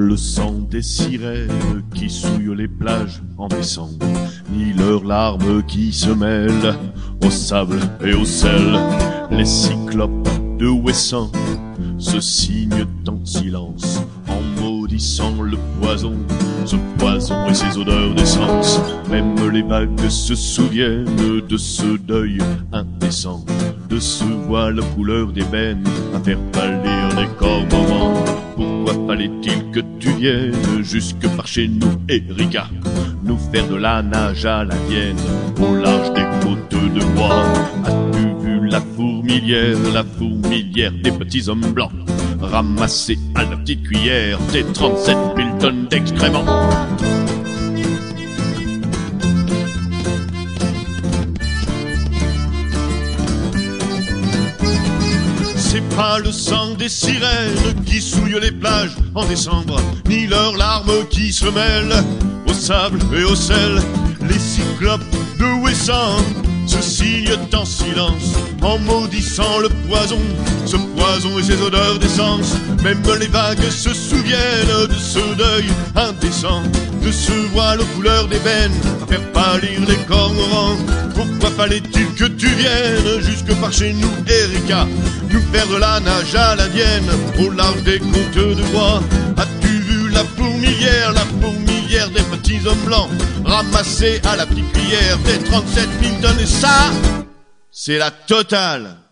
le sang des sirènes qui souillent les plages en décembre, ni leurs larmes qui se mêlent au sable et au sel. Les cyclopes de Ouessant se signent en silence en maudissant le poison, ce poison et ses odeurs d'essence. Même les vagues se souviennent de ce deuil indécent, de ce voile couleur d'ébène à faire pâlir les cormorans. Pourquoi fallait-il que tu viennes jusque par chez nous, Erika, nous faire de la nage à la Vienne, au large des côtes de bois? As-tu vu la fourmilière des petits hommes blancs, ramasser à la petite cuillère des 37 000 tonnes d'excréments? C'est pas le sang des sirènes qui souille les plages en décembre, ni leurs larmes qui se mêlent au sable et au sel. Les cyclopes de Ouessant se signent en silence en maudissant le poison, ce poison et ses odeurs d'essence. Même les vagues se souviennent de ce deuil indécent, de ce voile aux couleurs d'ébène à faire pâlir les cormorans. Pourquoi fallait-il que tu viennes jusque par chez nous, Erika, nous faire de la nage à l'indienne, au large des côtes de bois? As-tu vu la fourmilière des petits hommes blancs, ramasser à la petite cuillère des 37 000 tonnes? Et ça, c'est la totale.